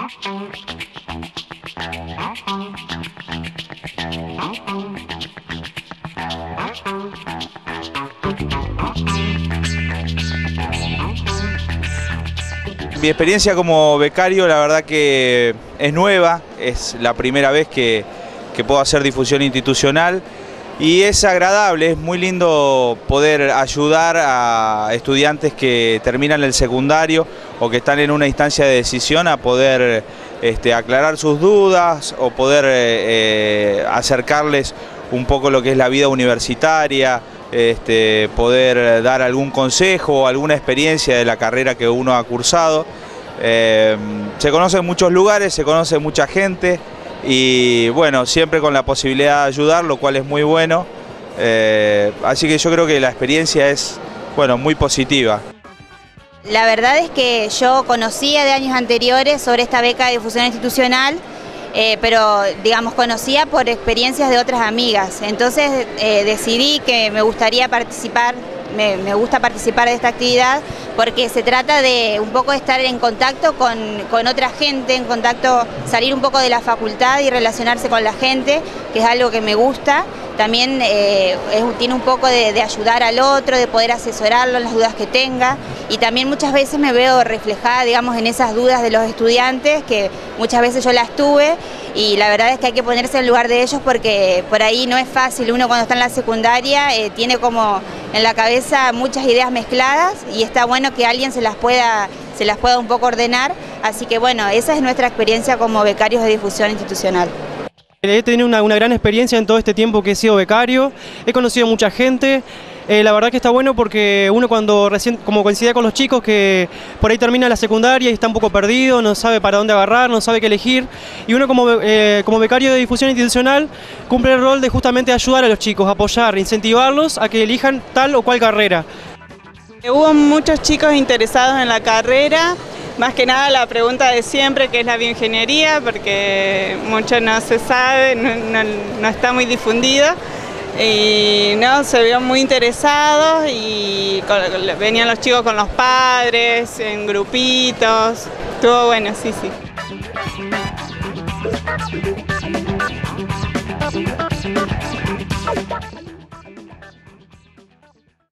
Mi experiencia como becario, la verdad que es nueva, es la primera vez que puedo hacer difusión institucional y es agradable, es muy lindo poder ayudar a estudiantes que terminan el secundario o que están en una instancia de decisión a poder aclarar sus dudas o poder acercarles un poco lo que es la vida universitaria, poder dar algún consejo o alguna experiencia de la carrera que uno ha cursado. Se conocen muchos lugares, se conoce mucha gente y bueno, siempre con la posibilidad de ayudar, lo cual es muy bueno. Así que yo creo que la experiencia es, bueno, muy positiva. La verdad es que yo conocía de años anteriores sobre esta beca de difusión institucional, pero digamos conocía por experiencias de otras amigas, entonces decidí que me gustaría participar, me gusta participar de esta actividad porque se trata de un poco de estar en contacto con otra gente, en contacto, salir un poco de la facultad y relacionarse con la gente, que es algo que me gusta. También tiene un poco de ayudar al otro, de poder asesorarlo en las dudas que tenga y también muchas veces me veo reflejada, digamos, en esas dudas de los estudiantes, que muchas veces yo las tuve y la verdad es que hay que ponerse en lugar de ellos porque por ahí no es fácil. Uno cuando está en la secundaria tiene como en la cabeza muchas ideas mezcladas y está bueno que alguien se las pueda un poco ordenar, así que bueno, esa es nuestra experiencia como becarios de difusión institucional. He tenido una gran experiencia en todo este tiempo que he sido becario, he conocido mucha gente, la verdad que está bueno porque uno cuando recién, como coincide con los chicos que por ahí termina la secundaria y está un poco perdido, no sabe para dónde agarrar, no sabe qué elegir, y uno como becario de difusión institucional cumple el rol de justamente ayudar a los chicos, apoyar, incentivarlos a que elijan tal o cual carrera. Hubo muchos chicos interesados en la carrera. Más que nada la pregunta de siempre, que es la bioingeniería, porque mucho no se sabe, no está muy difundido. Y no, se vio muy interesados y venían los chicos con los padres, en grupitos. Estuvo bueno, sí.